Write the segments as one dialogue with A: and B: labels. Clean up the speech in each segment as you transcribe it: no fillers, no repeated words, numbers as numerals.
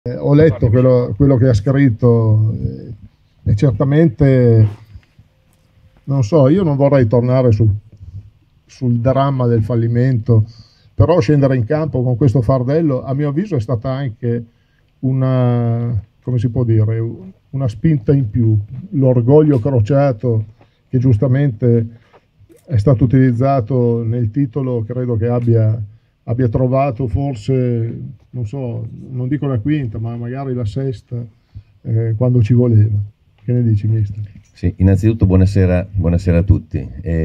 A: Ho letto quello che ha scritto e certamente, non so, io non vorrei tornare sul dramma del fallimento, però scendere in campo con questo fardello, a mio avviso, è stata anche una, come si può dire, una spinta in più. L'orgoglio crociato che giustamente è stato utilizzato nel titolo, credo che abbia trovato forse, non so, non dico la quinta, ma magari la sesta, quando ci voleva. Che ne dici, mister?
B: Sì, innanzitutto buonasera a tutti.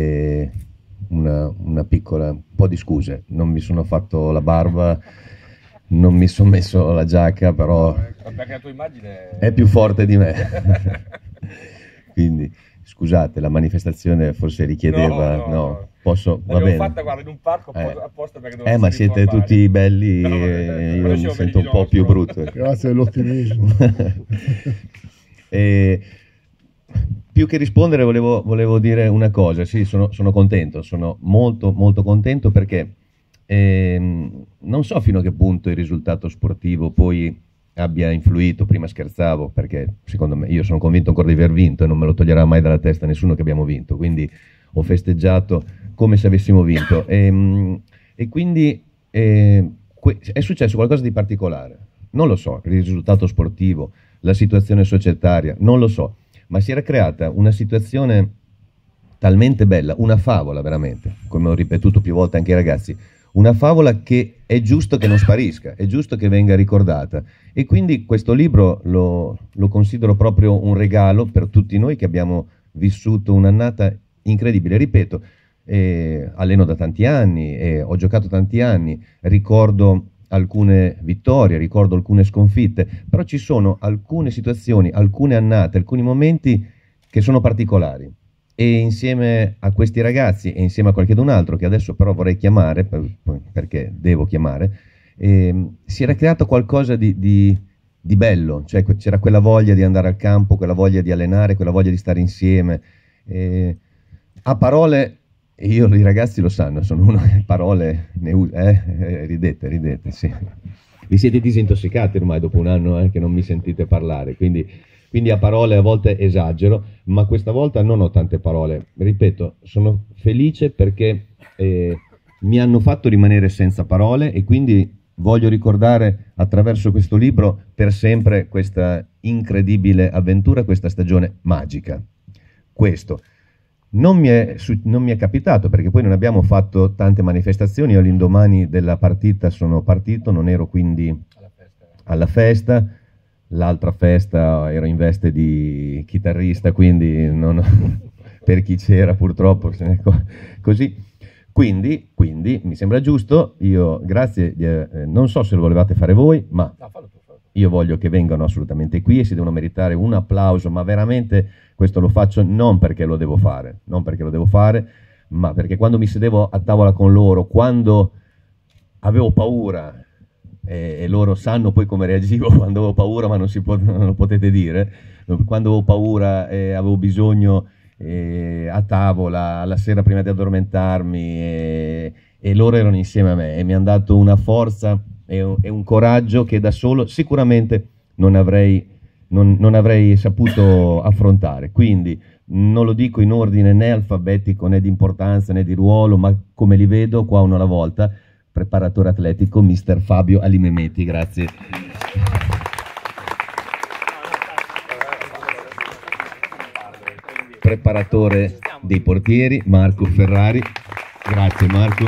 B: Una piccola, un po' di scuse, non mi sono fatto la barba, non mi sono messo la giacca, però
C: perché la tua immagine
B: è più forte di me. Quindi scusate, la manifestazione forse richiedeva, no, posso, va
C: l'avevo
B: bene.
C: fatta, guarda, in un parco apposta perché dovevo
B: Ma
C: essere
B: siete
C: informale.
B: tutti belli,
C: No,
B: io
C: però
B: mi
C: siamo
B: sento un
C: belli
B: po'
C: di
B: più
C: nostro.
B: brutto.
A: Grazie dell'ottimismo.
B: Più che rispondere volevo dire una cosa. Sì, sono contento, sono molto molto contento perché non so fino a che punto il risultato sportivo poi abbia influito. Prima scherzavo perché secondo me, io sono convinto ancora di aver vinto e non me lo toglierà mai dalla testa nessuno che abbiamo vinto, quindi ho festeggiato come se avessimo vinto e quindi è successo qualcosa di particolare, non lo so, il risultato sportivo, la situazione societaria, non lo so, ma si era creata una situazione talmente bella, una favola veramente, come ho ripetuto più volte anche ai ragazzi, una favola che è giusto che non sparisca, è giusto che venga ricordata, e quindi questo libro lo considero proprio un regalo per tutti noi che abbiamo vissuto un'annata incredibile. Ripeto, alleno da tanti anni, ho giocato tanti anni, ricordo alcune vittorie, ricordo alcune sconfitte, però ci sono alcune situazioni, alcune annate, alcuni momenti che sono particolari, e insieme a questi ragazzi e insieme a qualcun altro che adesso però vorrei chiamare, perché devo chiamare, si era creato qualcosa di bello, cioè c'era quella voglia di andare al campo, quella voglia di allenare, quella voglia di stare insieme. A parole, io i ragazzi lo sanno, sono uno che parole ne usa, ridete, sì. Vi siete disintossicati ormai dopo un anno che non mi sentite parlare, quindi a parole a volte esagero, ma questa volta non ho tante parole. Ripeto, sono felice perché mi hanno fatto rimanere senza parole, e quindi voglio ricordare attraverso questo libro per sempre questa incredibile avventura, questa stagione magica. Questo non mi è capitato perché poi non abbiamo fatto tante manifestazioni. Io all'indomani della partita sono partito, non ero quindi alla festa. L'altra festa ero in veste di chitarrista, quindi per chi c'era purtroppo così. Quindi mi sembra giusto, io grazie, non so se lo volevate fare voi, ma io voglio che vengano assolutamente qui e si devono meritare un applauso, ma veramente questo lo faccio non perché lo devo fare, ma perché quando mi sedevo a tavola con loro, quando avevo paura, e loro sanno poi come reagivo quando avevo paura, ma non lo potete dire, quando avevo paura e avevo bisogno a tavola, alla sera prima di addormentarmi, e loro erano insieme a me e mi hanno dato una forza e un coraggio che da solo sicuramente non avrei saputo affrontare. Quindi non lo dico in ordine né alfabetico né di importanza né di ruolo, ma come li vedo qua uno alla volta. Preparatore atletico mister Fabio Alimemeti, grazie. Preparatore dei portieri Marco Ferrari, grazie Marco.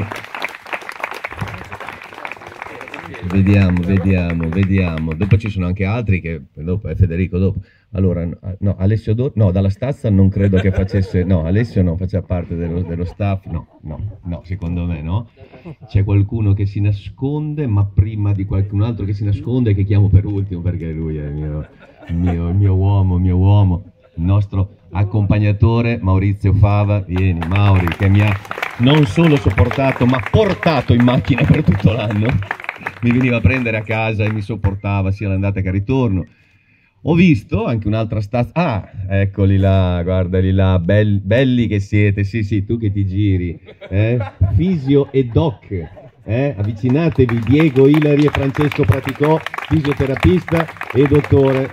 B: Vediamo. Dopo ci sono anche altri che dopo è Federico dopo. Allora, no, Alessio no, dalla Stazza non credo che facesse, no, Alessio non faceva parte dello staff, no, secondo me no. C'è qualcuno che si nasconde, ma prima di qualcun altro che si nasconde, che chiamo per ultimo perché lui è il mio uomo, il nostro accompagnatore Maurizio Fava. Vieni Mauri, che mi ha non solo sopportato ma portato in macchina per tutto l'anno. Mi veniva a prendere a casa e mi sopportava sia l'andata che il ritorno. Ho visto anche un'altra Stazza, eccoli là, guardali là, belli che siete, sì, tu che ti giri, Fisio e Doc, avvicinatevi, Diego Ilari e Francesco Praticò, fisioterapista e dottore.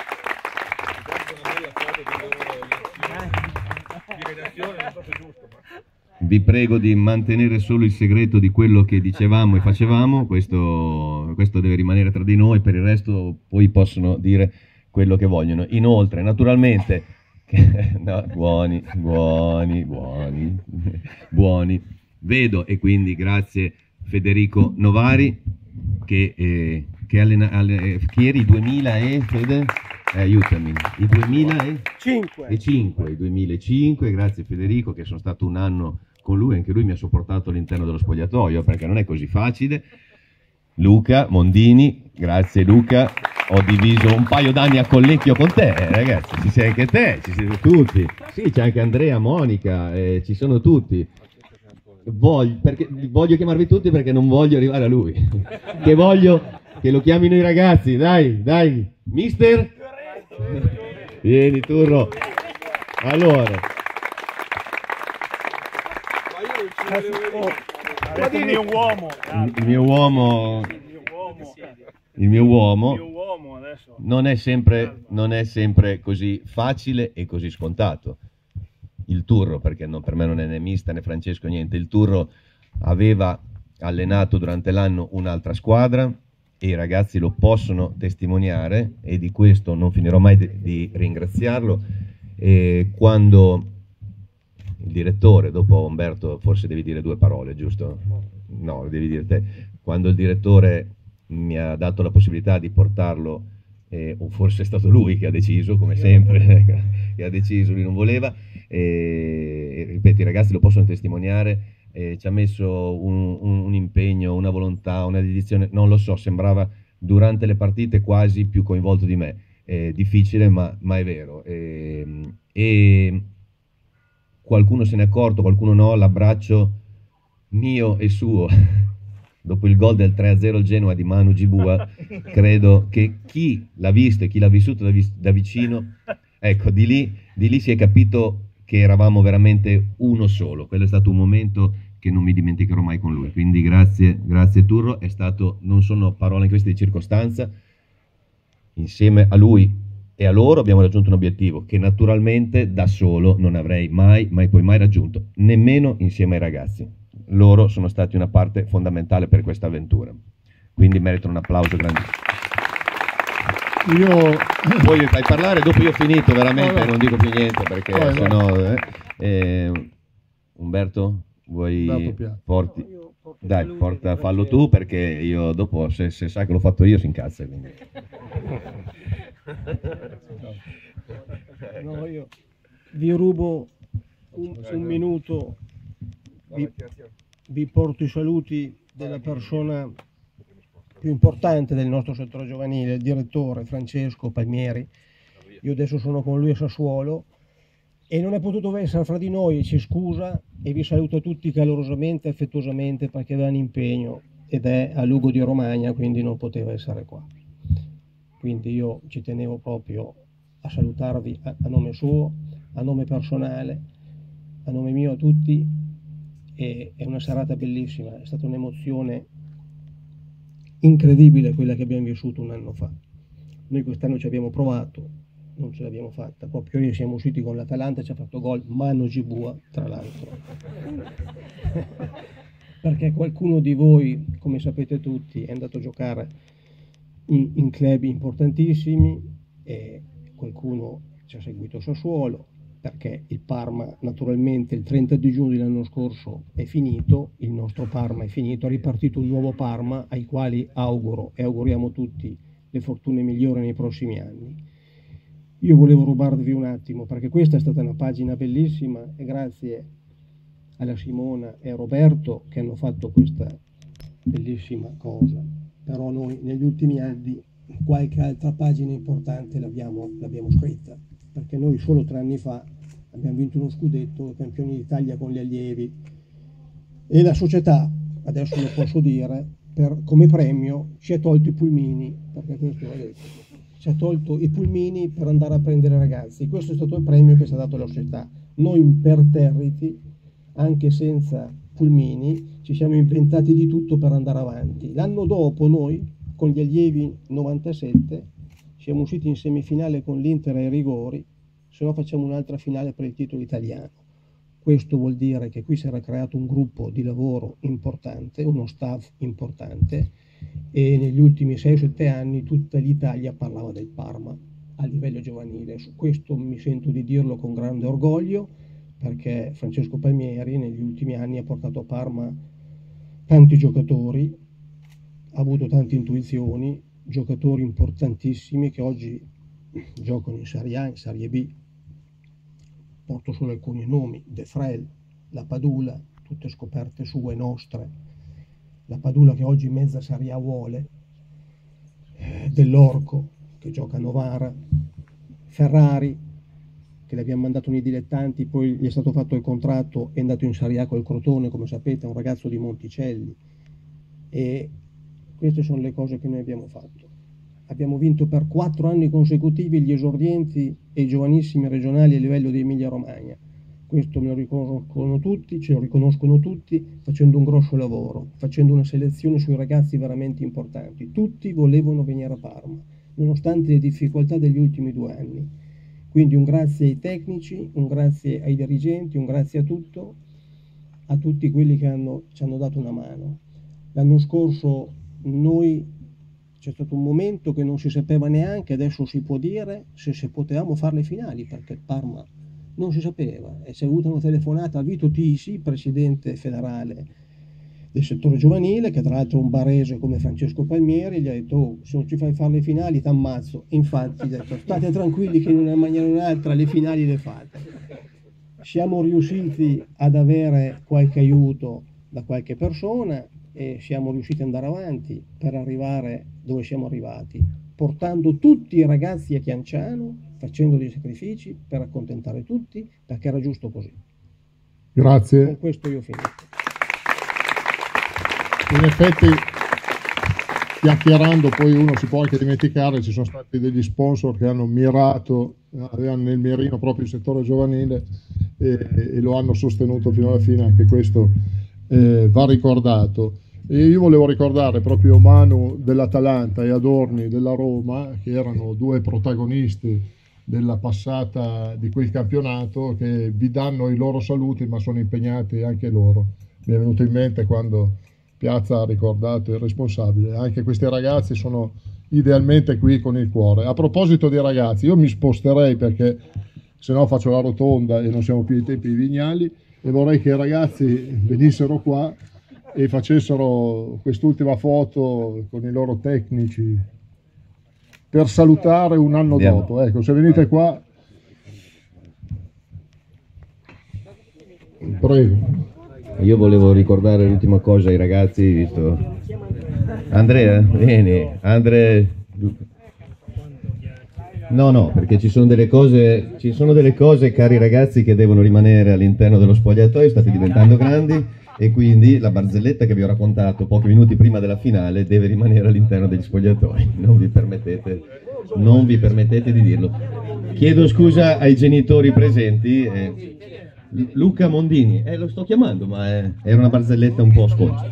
B: Vi prego di mantenere solo il segreto di quello che dicevamo e facevamo, questo deve rimanere tra di noi, per il resto poi possono dire quello che vogliono. Inoltre, naturalmente, no, buoni, vedo, e quindi grazie Federico Novari, che chi eri? 2000 e Fede? Aiutami, i 2005, grazie Federico, che sono stato un anno con lui, anche lui mi ha sopportato all'interno dello spogliatoio, perché non è così facile. Luca Mondini, grazie Luca, ho diviso un paio d'anni a Collecchio con te, ragazzi, ci sei anche te, ci siete tutti, sì, c'è anche Andrea, Monica, ci sono tutti. Voglio chiamarvi tutti perché non voglio arrivare a lui, che voglio che lo chiamino i ragazzi, dai, mister? Vieni Turro. Allora, il mio uomo non è sempre così facile e così scontato. Il Turro, perché per me non è né mister né Francesco, niente, il Turro aveva allenato durante l'anno un'altra squadra e i ragazzi lo possono testimoniare, e di questo non finirò mai di ringraziarlo. E quando il direttore, dopo Umberto forse devi dire due parole, giusto? No, lo devi dire te. Quando il direttore mi ha dato la possibilità di portarlo, o forse è stato lui che ha deciso, come sempre, che ha deciso, lui non voleva, ripeto, i ragazzi lo possono testimoniare, ci ha messo un impegno, una volontà, una dedizione, non lo so, sembrava durante le partite quasi più coinvolto di me, difficile ma è vero, e qualcuno se n'è accorto, qualcuno no, l'abbraccio mio e suo dopo il gol del 3-0 al Genoa di Manu Gibua, credo che chi l'ha visto e chi l'ha vissuto da vicino, ecco, di lì si è capito che eravamo veramente uno solo. Quello è stato un momento che non mi dimenticherò mai con lui, quindi grazie Turro, è stato, non sono parole in queste di circostanza, insieme a lui e a loro abbiamo raggiunto un obiettivo che naturalmente da solo non avrei mai raggiunto, nemmeno insieme ai ragazzi. Loro sono stati una parte fondamentale per questa avventura, quindi meritano un applauso grandissimo. Poi fai parlare, dopo io ho finito veramente, non dico più niente perché sennò Umberto, vuoi porti? Dai, fallo tu, perché io dopo, se sai che l'ho fatto io, si incazza. Quindi.
D: No, io vi rubo un minuto, vi porto i saluti della persona più importante del nostro settore giovanile, il direttore Francesco Palmieri. Io adesso sono con lui a Sassuolo e non è potuto essere fra di noi, ci scusa, e vi saluto tutti calorosamente e affettuosamente perché aveva un impegno ed è a Lugo di Romagna, quindi non poteva essere qua. Quindi io ci tenevo proprio a salutarvi a nome suo, a nome personale, a nome mio, a tutti. E è una serata bellissima, è stata un'emozione incredibile quella che abbiamo vissuto un anno fa. Noi quest'anno ci abbiamo provato, non ce l'abbiamo fatta, proprio ieri siamo usciti con l'Atalanta, ci ha fatto gol Manu Gibua, tra l'altro. Perché qualcuno di voi, come sapete tutti, è andato a giocare in club importantissimi e qualcuno ci ha seguito a Sassuolo, perché il Parma naturalmente il 30 di giugno dell'anno scorso è finito, il nostro Parma è finito, è ripartito un nuovo Parma ai quali auguro e auguriamo tutti le fortune migliori nei prossimi anni. Io volevo rubarvi un attimo perché questa è stata una pagina bellissima e grazie alla Simona e a Roberto che hanno fatto questa bellissima cosa, però noi negli ultimi anni qualche altra pagina importante l'abbiamo scritta, perché noi solo 3 anni fa abbiamo vinto uno scudetto, campioni d'Italia con gli allievi, e la società, adesso lo posso dire, come premio ci ha tolto i pulmini, perché questo l'ho detto, ci ha tolto i pulmini per andare a prendere i ragazzi. Questo è stato il premio che ci ha dato la società. Noi imperterriti, anche senza pulmini, ci siamo inventati di tutto per andare avanti. L'anno dopo noi, con gli allievi 97, siamo usciti in semifinale con l'Inter ai rigori, se no facciamo un'altra finale per il titolo italiano. Questo vuol dire che qui si era creato un gruppo di lavoro importante, uno staff importante, e negli ultimi 6-7 anni tutta l'Italia parlava del Parma a livello giovanile. Su questo mi sento di dirlo con grande orgoglio, perché Francesco Palmieri negli ultimi anni ha portato a Parma tanti giocatori, ha avuto tante intuizioni, giocatori importantissimi che oggi giocano in Serie A, in Serie B. Porto solo alcuni nomi: De Frel, la Padula, tutte scoperte sue, nostre. La Padula che oggi mezza Serie A vuole, Dell'Orco che gioca a Novara, Ferrari che le abbiamo mandato nei dilettanti, poi gli è stato fatto il contratto, è andato in Serie A col Crotone, come sapete, è un ragazzo di Monticelli. E queste sono le cose che noi abbiamo fatto. Abbiamo vinto per 4 anni consecutivi gli esordienti e i giovanissimi regionali a livello di Emilia Romagna. Questo me lo riconoscono tutti, ce lo riconoscono tutti, facendo un grosso lavoro, facendo una selezione sui ragazzi veramente importanti. Tutti volevano venire a Parma, nonostante le difficoltà degli ultimi 2 anni. Quindi un grazie ai tecnici, un grazie ai dirigenti, un grazie a tutti quelli che ci hanno dato una mano. L'anno scorso c'è stato un momento che non si sapeva neanche, adesso si può dire, se potevamo fare le finali, perché il Parma non si sapeva. E c'è avuta una telefonata a Vito Tisi, presidente federale del settore giovanile, che tra l'altro è un barese come Francesco Palmieri, gli ha detto: oh, se non ci fai fare le finali t'ammazzo. E infatti gli ha detto: state tranquilli che in una maniera o in un'altra le finali le fate. Siamo riusciti ad avere qualche aiuto da qualche persona e siamo riusciti ad andare avanti per arrivare dove siamo arrivati, portando tutti i ragazzi a Chianciano, facendo dei sacrifici per accontentare tutti, perché era giusto così.
A: Grazie.
D: Con questo io ho finito.
A: In effetti, chiacchierando, poi uno si può anche dimenticare, ci sono stati degli sponsor che hanno mirato, avevano nel mirino proprio il settore giovanile e lo hanno sostenuto fino alla fine. Anche questo va ricordato. E io volevo ricordare proprio Manu dell'Atalanta e Adorni della Roma, che erano 2 protagonisti della passata di quel campionato, che vi danno i loro saluti, ma sono impegnati anche loro. Mi è venuto in mente quando Piazza ha ricordato il responsabile. Anche questi ragazzi sono idealmente qui con il cuore. A proposito dei ragazzi, io mi sposterei, perché se no faccio la rotonda e non siamo più ai tempi di Vignali, e vorrei che i ragazzi venissero qua e facessero quest'ultima foto con i loro tecnici per salutare un anno dopo. Ecco, se venite qua, prego.
B: Io volevo ricordare l'ultima cosa ai ragazzi, visto Andrea, vieni, Andrea. No, perché ci sono delle cose, cari ragazzi, che devono rimanere all'interno dello spogliatoio. State diventando grandi e quindi la barzelletta che vi ho raccontato pochi minuti prima della finale deve rimanere all'interno degli spogliatoi. Non vi permettete di dirlo. Chiedo scusa ai genitori presenti. Luca Mondini, lo sto chiamando, ma era una barzelletta un po' sconcia.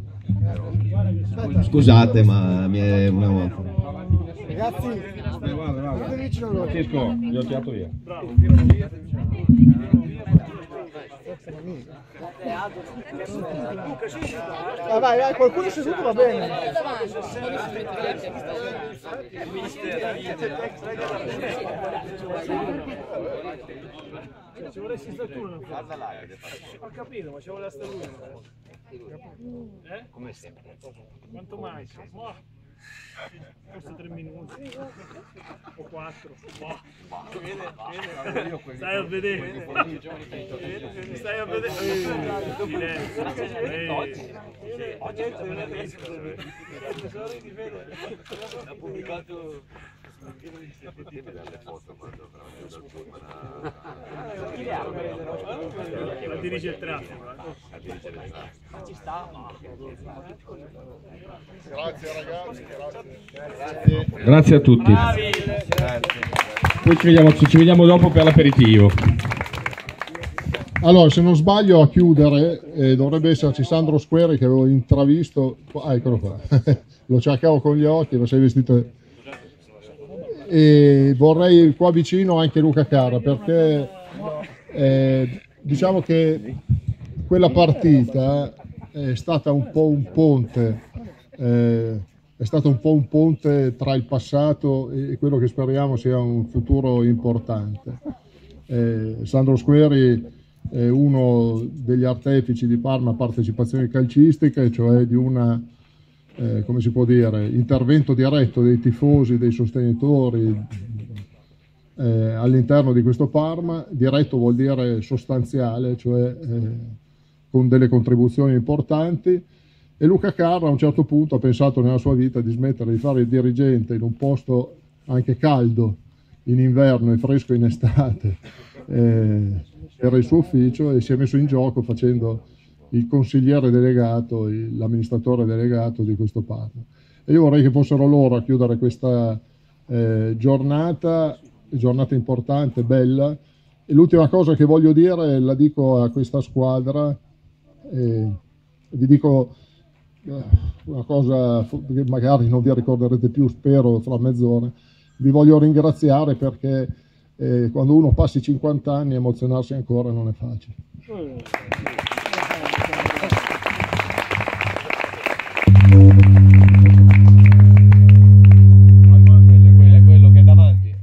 B: Scusate, ma mi è una...
C: Ragazzi, Francesco, gli ho tirato via. Bravo.
E: Vai, qualcuno è seduto, va bene. Ci vuole statura. Ho capito, ma ci vuole la statura. Come sempre. Quanto manca? Forse 3 minuti o 4. Stai a vedere. Stai a vedere. Ha pubblicato la dirige il traffico. Ci sta.
A: Grazie ragazzi,
F: grazie a tutti. Poi ci vediamo dopo per l'aperitivo.
A: Allora, se non sbaglio, a chiudere dovrebbe esserci Sandro Squeri che avevo intravisto. Ah, eccolo qua. Lo cercavo con gli occhi, lo sei vestito. E vorrei qua vicino anche Luca Carra, perché diciamo che quella partita è stata un po' un ponte. È stato un po' un ponte tra il passato e quello che speriamo sia un futuro importante. Sandro Squeri è uno degli artefici di Parma partecipazione calcistica, cioè di una, come si può dire, intervento diretto dei tifosi, dei sostenitori all'interno di questo Parma. Diretto vuol dire sostanziale, cioè con delle contribuzioni importanti. E Luca Carra a un certo punto ha pensato nella sua vita di smettere di fare il dirigente in un posto anche caldo in inverno e fresco in estate, era il suo ufficio, e si è messo in gioco facendo il consigliere delegato, l'amministratore delegato di questo Parma. E io vorrei che fossero loro a chiudere questa giornata importante, bella. E l'ultima cosa che voglio dire la dico a questa squadra, vi dico una cosa che magari non vi ricorderete più, spero, fra mezz'ora. Vi voglio ringraziare perché quando uno passa i 50 anni emozionarsi ancora non è facile.
B: Quello che è davanti.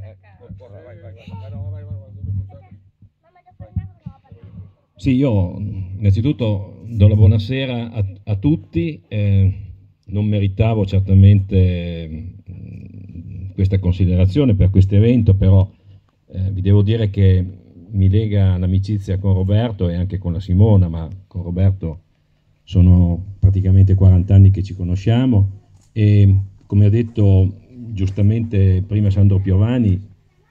F: Sì, io innanzitutto do la buonasera a tutti. Non meritavo certamente questa considerazione per questo evento, però vi devo dire che mi lega l'amicizia con Roberto e anche con la Simona, ma con Roberto sono praticamente 40 anni che ci conosciamo, e come ha detto giustamente prima Sandro Piovani,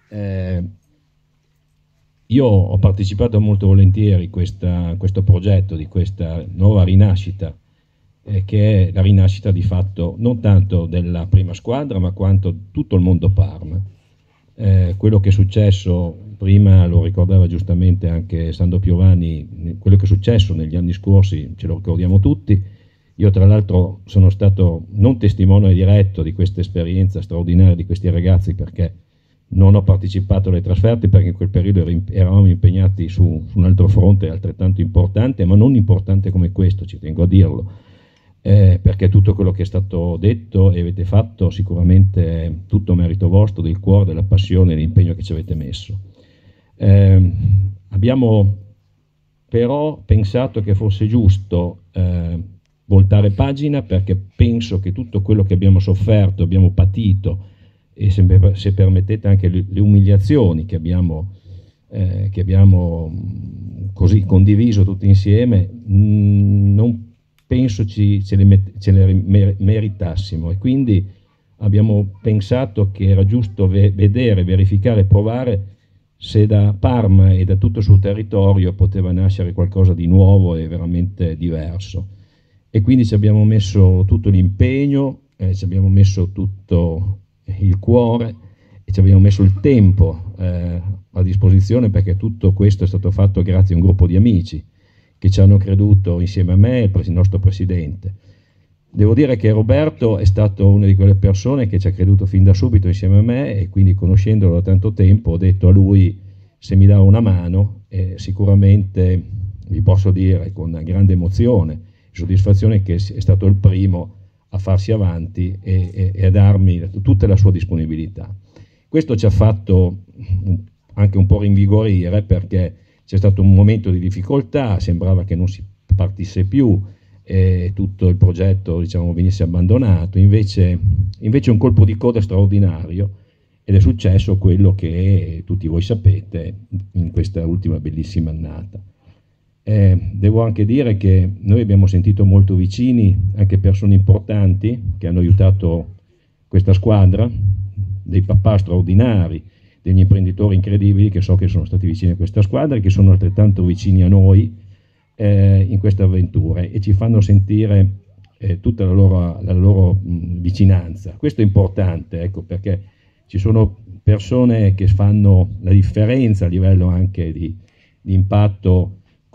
F: io ho partecipato molto volentieri a questo progetto di questa nuova rinascita, che è la rinascita di fatto non tanto della prima squadra ma quanto tutto il mondo Parma. Quello che è successo, prima lo ricordava giustamente anche Sandro Piovani, quello che è successo negli anni scorsi ce lo ricordiamo tutti. Io tra l'altro sono stato non testimone diretto di questa esperienza straordinaria di questi ragazzi, perché non ho partecipato alle trasferte, perché in quel periodo eravamo impegnati su un altro fronte altrettanto importante, ma non importante come questo, ci tengo a dirlo, perché tutto quello che è stato detto e avete fatto sicuramente è tutto merito vostro, del cuore, della passione e dell'impegno che ci avete messo. Abbiamo però pensato che fosse giusto voltare pagina, perché penso che tutto quello che abbiamo sofferto, abbiamo patito, e se permettete anche le umiliazioni che abbiamo così condiviso tutti insieme, non penso ce le meritassimo, e quindi abbiamo pensato che era giusto vedere, verificare, provare se da Parma e da tutto il suo territorio poteva nascere qualcosa di nuovo e veramente diverso. E quindi ci abbiamo messo tutto l'impegno, ci abbiamo messo tutto il cuore e ci abbiamo messo il tempo a disposizione, perché tutto questo è stato fatto grazie a un gruppo di amici che ci hanno creduto insieme a me e il nostro presidente. Devo dire che Roberto è stato una di quelle persone che ci ha creduto fin da subito insieme a me, e quindi conoscendolo da tanto tempo ho detto a lui se mi dava una mano, sicuramente vi posso dire con grande emozione e soddisfazione che è stato il primo a farsi avanti e a darmi tutta la sua disponibilità. Questo ci ha fatto anche un po' rinvigorire, perché c'è stato un momento di difficoltà, sembrava che non si partisse più e tutto il progetto, diciamo, venisse abbandonato. Invece un colpo di coda straordinario, ed è successo quello che tutti voi sapete in questa ultima bellissima annata. Devo anche dire che noi abbiamo sentito molto vicini anche persone importanti che hanno aiutato questa squadra, dei papà straordinari, degli imprenditori incredibili che so che sono stati vicini a questa squadra e che sono altrettanto vicini a noi in queste avventure, e ci fanno sentire tutta la loro vicinanza. Questo è importante, ecco, perché ci sono persone che fanno la differenza a livello anche di impatto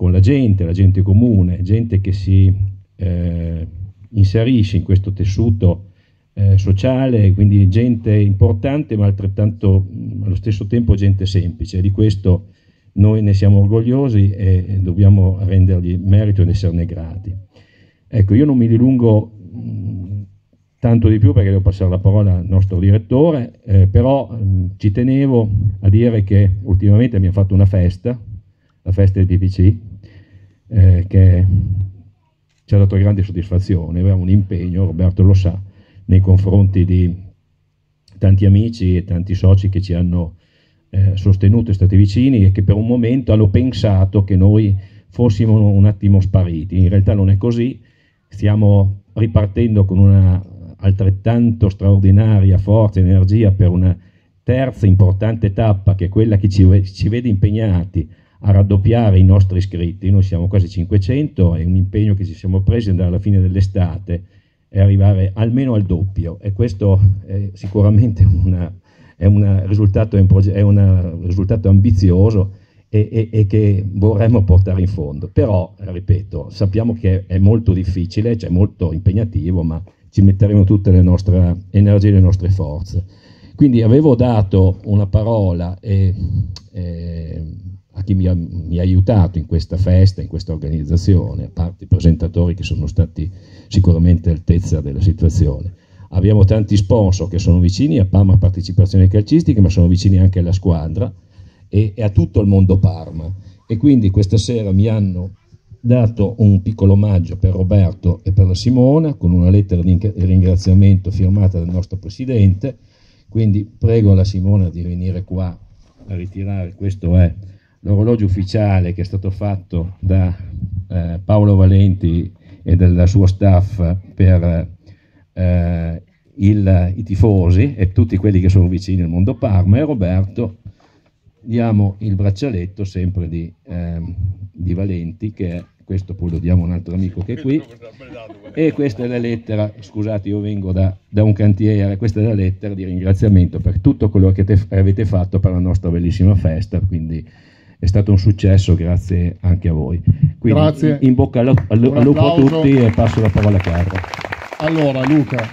F: con la gente comune, gente che si inserisce in questo tessuto sociale, quindi gente importante ma altrettanto allo stesso tempo gente semplice. Di questo noi ne siamo orgogliosi e dobbiamo rendergli merito ed esserne grati. Ecco, io non mi dilungo tanto di più perché devo passare la parola al nostro direttore, però ci tenevo a dire che ultimamente abbiamo fatto una festa, la festa del PPC, che ci ha dato grande soddisfazione. Avevamo un impegno, Roberto lo sa, nei confronti di tanti amici e tanti soci che ci hanno sostenuto e stati vicini e che per un momento hanno pensato che noi fossimo un attimo spariti. In realtà non è così, stiamo ripartendo con una altrettanto straordinaria forza e energia per una terza importante tappa, che è quella che ci vede impegnati a raddoppiare i nostri iscritti. Noi siamo quasi 500, è un impegno che ci siamo presi andare alla fine dell'estate e arrivare almeno al doppio, e questo è sicuramente un risultato ambizioso e che vorremmo portare in fondo. Però, ripeto, sappiamo che è molto difficile, cioè molto impegnativo, ma ci metteremo tutte le nostre energie e le nostre forze. Quindi avevo dato una parola a chi mi ha aiutato in questa festa, in questa organizzazione, a parte i presentatori che sono stati sicuramente all'altezza della situazione. Abbiamo tanti sponsor che sono vicini a Parma Partecipazione Calcistica, ma sono vicini anche alla squadra e a tutto il mondo Parma. E quindi questa sera mi hanno dato un piccolo omaggio per Roberto e per la Simona, con una lettera di ringraziamento firmata dal nostro presidente. Quindi prego la Simona di venire qua a ritirare. Questo è l'orologio ufficiale che è stato fatto da Paolo Valenti e del suo staff per i tifosi e tutti quelli che sono vicini al mondo Parma. E Roberto diamo il braccialetto sempre di Valenti, che è questo, poi lo diamo a un altro amico che è qui, e questa è la lettera, scusate, io vengo da un cantiere, questa è la lettera di ringraziamento per tutto quello che avete fatto per la nostra bellissima festa, quindi è stato un successo, grazie anche a voi. Quindi, grazie. In bocca al lupo a tutti, e passo la parola a Carlo.
A: Allora Luca,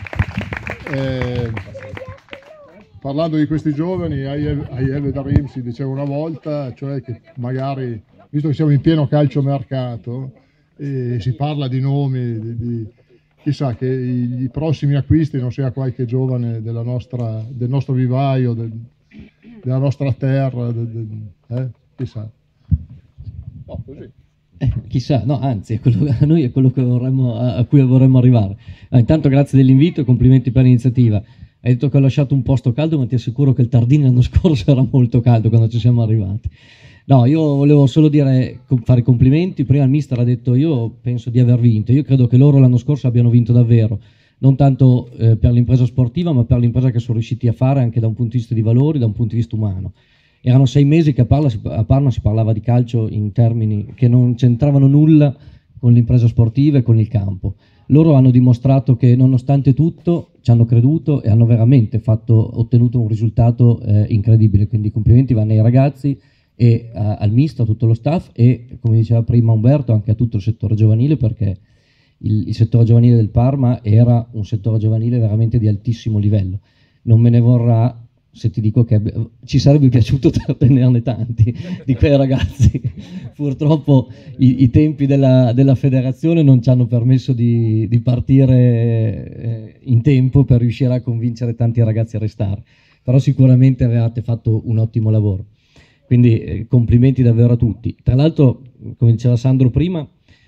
A: parlando di questi giovani, Aiele Darim si diceva una volta, cioè che magari, visto che siamo in pieno calciomercato e si parla di nomi, chissà che i prossimi acquisti non sia qualche giovane del nostro vivaio, della nostra terra, chissà. No, così.
G: Chissà, no, anzi, a noi è quello a cui vorremmo arrivare. Intanto grazie dell'invito e complimenti per l'iniziativa. Hai detto che ho lasciato un posto caldo, ma ti assicuro che il Tardini l'anno scorso era molto caldo quando ci siamo arrivati. No, io volevo solo fare complimenti. Prima il mister ha detto: io penso di aver vinto. Io credo che loro l'anno scorso abbiano vinto davvero, non tanto per l'impresa sportiva, ma per l'impresa che sono riusciti a fare anche da un punto di vista di valori, da un punto di vista umano. Erano 6 mesi che a Parma si parlava di calcio in termini che non c'entravano nulla con l'impresa sportiva e con il campo. Loro hanno dimostrato che nonostante tutto ci hanno creduto e hanno veramente ottenuto un risultato incredibile, quindi complimenti vanno ai ragazzi e al mister, a tutto lo staff e, come diceva prima Umberto, anche a tutto il settore giovanile, perché il settore giovanile del Parma era un settore giovanile veramente di altissimo livello. Non me ne vorrà se ti dico che ci sarebbe piaciuto tenerne tanti di quei ragazzi. Purtroppo i tempi della federazione non ci hanno permesso di partire in tempo per riuscire a convincere tanti ragazzi a restare, però sicuramente avevate fatto un ottimo lavoro, quindi complimenti davvero a tutti. Tra l'altro, come diceva Sandro prima,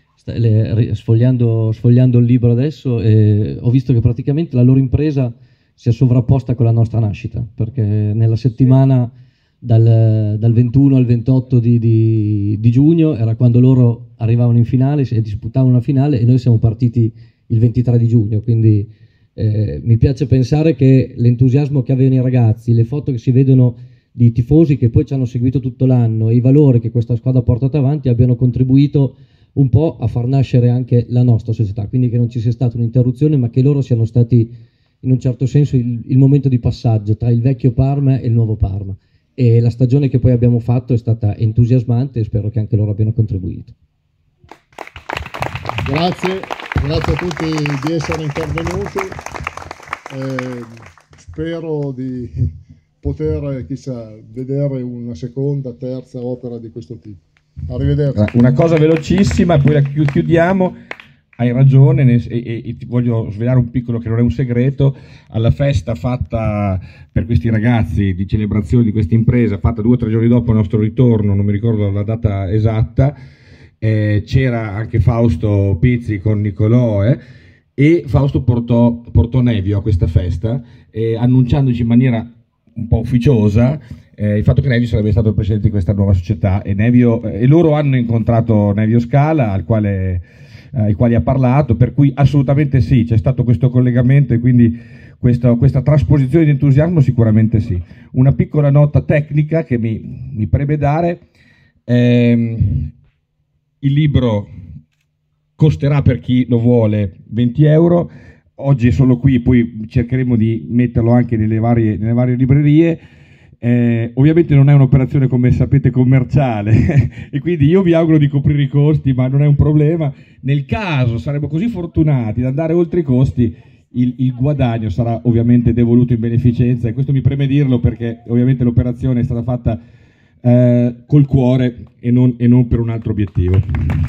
G: sfogliando il libro adesso, ho visto che praticamente la loro impresa si è sovrapposta con la nostra nascita, perché nella settimana dal 21 al 28 di giugno era quando loro arrivavano in finale e disputavano una finale, e noi siamo partiti il 23 di giugno, quindi mi piace pensare che l'entusiasmo che avevano i ragazzi, le foto che si vedono di tifosi che poi ci hanno seguito tutto l'anno e i valori che questa squadra ha portato avanti abbiano contribuito un po' a far nascere anche la nostra società, quindi che non ci sia stata un'interruzione, ma che loro siano stati in un certo senso il momento di passaggio tra il vecchio Parma e il nuovo Parma, e la stagione che poi abbiamo fatto è stata entusiasmante e spero che anche loro abbiano contribuito.
A: Grazie a tutti di essere intervenuti. Spero di poter, chissà, vedere una seconda, terza opera di questo tipo. Arrivederci.
F: Una cosa velocissima, poi la chiudiamo. Hai ragione, e ti voglio svelare un piccolo, che non è un segreto. Alla festa fatta per questi ragazzi di celebrazione di questa impresa, fatta 2 o 3 giorni dopo il nostro ritorno, non mi ricordo la data esatta, c'era anche Fausto Pizzi con Nicolò, e Fausto portò Nevio a questa festa, annunciandoci in maniera un po' ufficiosa il fatto che Nevio sarebbe stato il presidente di questa nuova società, e loro hanno incontrato Nevio Scala, ai quali ha parlato, per cui assolutamente sì, c'è stato questo collegamento, e quindi questa trasposizione di entusiasmo sicuramente sì. Una piccola nota tecnica che mi preme dare: il libro costerà, per chi lo vuole, 20 euro, oggi è solo qui, poi cercheremo di metterlo anche nelle varie librerie. Ovviamente non è un'operazione, come sapete, commerciale e quindi io vi auguro di coprire i costi, ma non è un problema. Nel caso saremo così fortunati da andare oltre i costi, il guadagno sarà ovviamente devoluto in beneficenza, e questo mi preme dirlo perché ovviamente l'operazione è stata fatta col cuore e non per un altro obiettivo.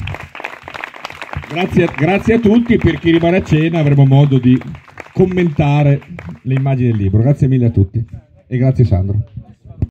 F: Grazie a tutti. Per chi rimane a cena avremo modo di commentare le immagini del libro. Grazie mille a tutti e grazie Sandro.